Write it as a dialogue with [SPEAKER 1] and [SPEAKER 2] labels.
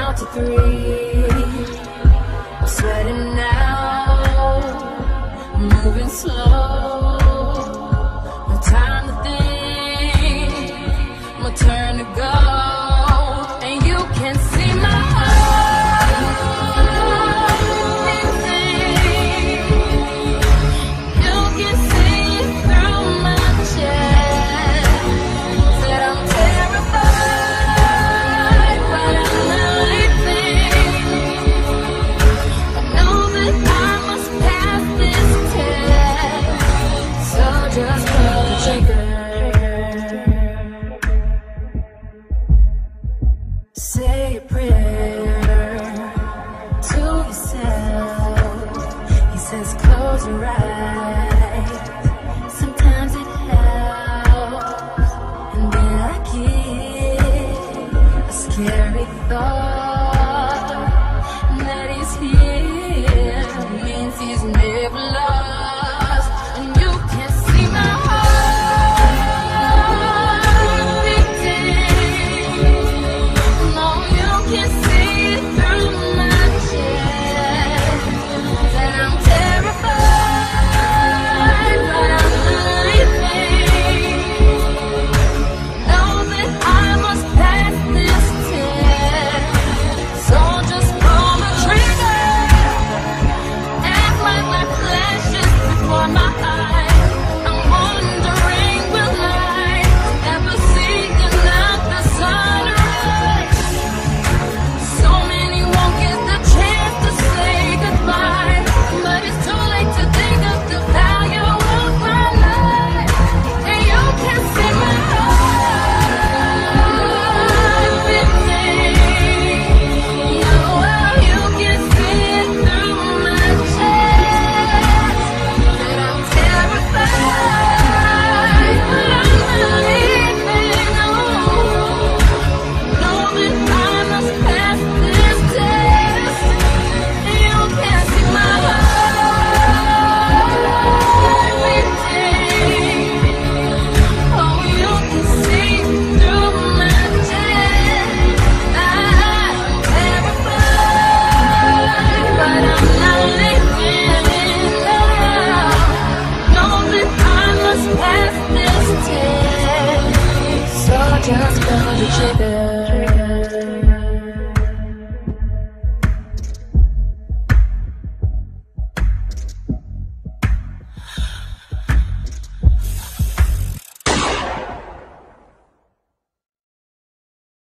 [SPEAKER 1] count to 3. I'm sweating now, moving slow. No time to think, my turn to go. And you can see my heart beating. You can see it through my chest that I'm terrified, but I'm not leaving. I know that I must pass this test, so just pull the trigger. Say a prayer to yourself. He says close your eyes, sometimes it helps. And then I get a scary thought.